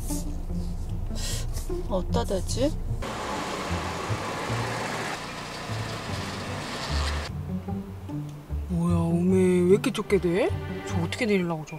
어디다 대지? 뭐야, 오메 왜 이렇게 좁게 돼? 저 어떻게 내리려고 저래?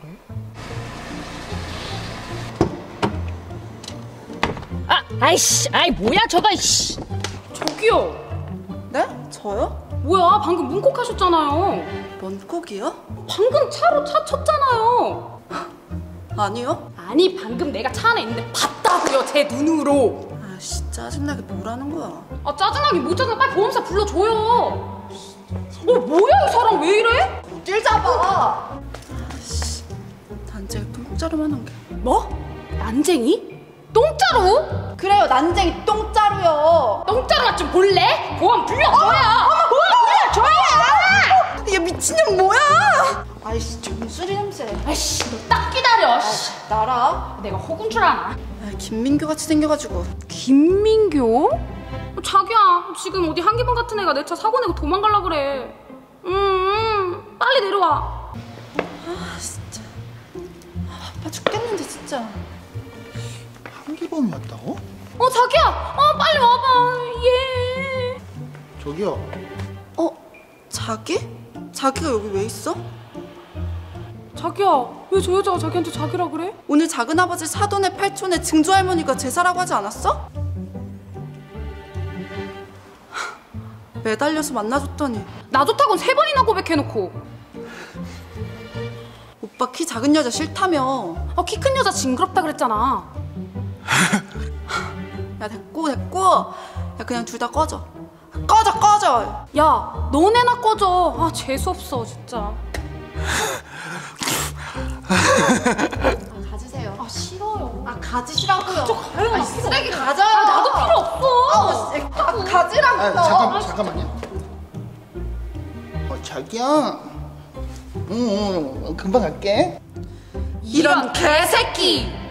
아이씨, 뭐야 저거, 씨. 저기요. 네? 저요? 뭐야, 방금 문콕하셨잖아요. 뭔 곡이요? 방금 차로 차 쳤잖아요. 아니요. 아니, 방금 내가 차 안에 있는데 봤다고요, 제 눈으로. 아씨 짜증나게 뭐라는 거야. 아, 짜증나긴 못 짜증나. 빨리 보험사 불러줘요. 뭐야 이 사람 왜 이래? 어딜 잡아. 아씨 난쟁이 똥자루만 한 게. 뭐? 난쟁이? 똥자루? 그래요 난쟁이 똥자루요. 똥자루가 좀 볼래? 보험 불러줘요. 보험 불러줘요. 이게 미친년 뭐야. 아이씨 정수리 냄새. 아이씨, 너 딱 기다려. 씨. 나라. 내가 호군 줄 아나? 김민규 같이 생겨가지고. 김민교? 자기야, 지금 어디 한기분 같은 애가 내 차 사고 내고 도망갈라 그래. 빨리 내려와. 아 진짜 바빠 죽겠는데 진짜. 한기범이었다고? 자기야, 빨리 와봐. 예. 저기요. 자기? 자기가 여기 왜 있어? 자기야, 왜 저 여자가 자기한테 자기라 그래? 오늘 작은아버지 사돈의 팔촌의 증조할머니가 제사라고 하지 않았어? 매달려서 만나줬더니 나 좋다고는 3번이나 고백해놓고. 오빠 키 작은 여자 싫다며. 키 큰 여자 징그럽다 그랬잖아. 야 됐고 야 그냥 둘 다 꺼져. 꺼져. 야, 너네나 꺼져. 재수없어 진짜. 가지세요. 싫어요. 가지시라고요. 가요. 쓰레기 가져. 나도 필요 없어. 가지라고. 잠깐만요. 자기야. 금방 갈게. 이런 개새끼.